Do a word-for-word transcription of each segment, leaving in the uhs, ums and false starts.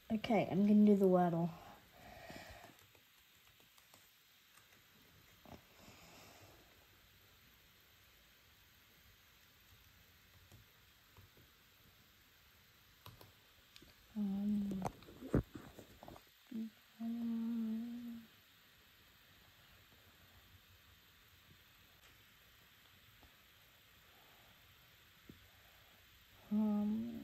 Okay, I'm gonna do the Wordle. Um, um,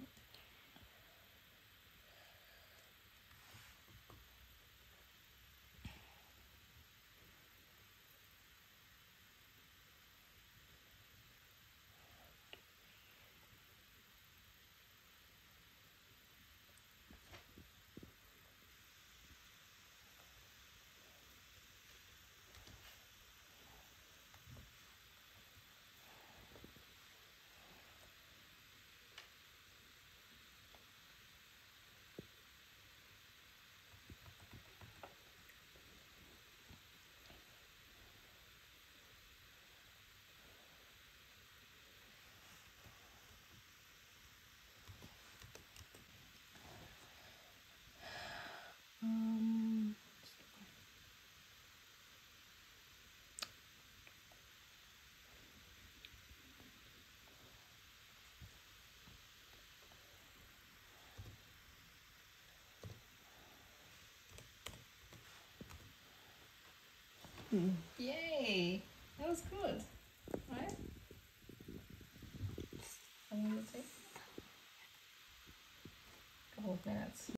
um, Yay! That was good, right? I'm gonna take a couple of minutes.